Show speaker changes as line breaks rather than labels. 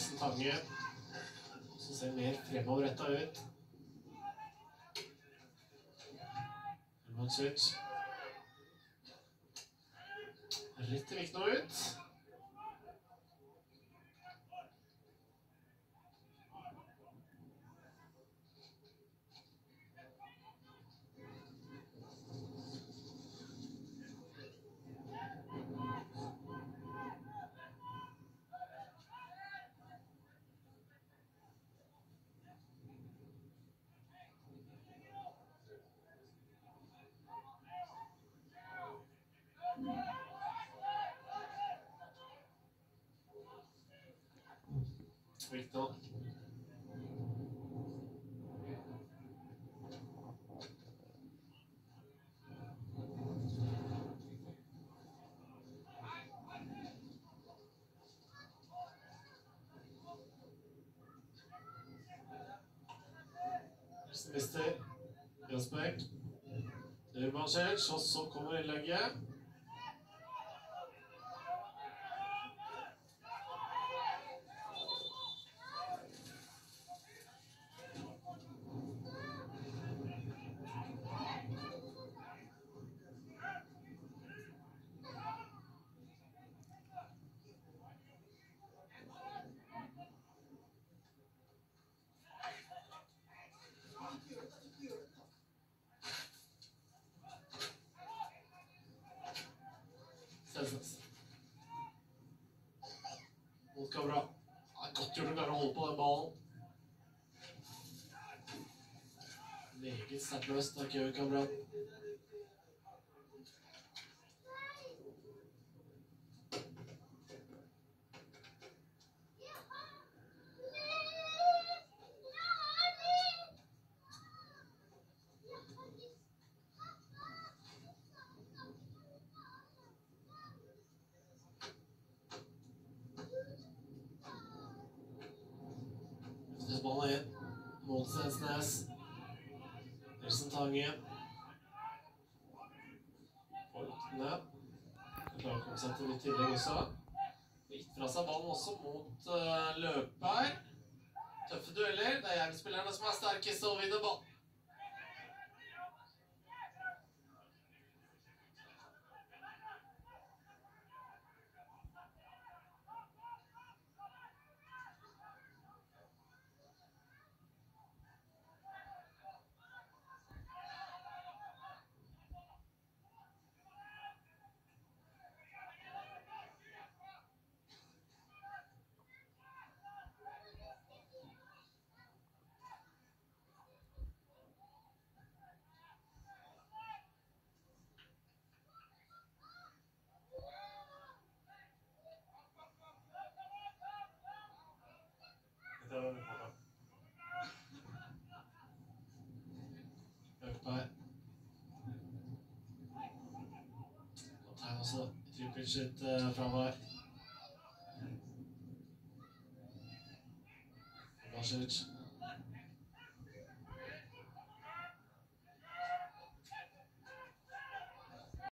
Nelson Tange, som ser mer fremoverrettet ut. Elmancic. Ryttervik nå ut. Victor. Mister Jasbæk. Urbansic, og så kommer innlegget. Mot bra. Godt gjort å klare å holde på den ballen. Meget sterkt løst av Kevin Cabral. Ballen inn mot Stensnes. Nelson Tange. Får lagt den ned. Klarer å komme seg til litt tillegg også. Gitt fra seg ballen også mot løper. Tøffe dueller. Det er Jerv-spillerne som er sterkest og vinner ball. Løper. Nå tar jeg også Tripic sitt fravær. Elmancic.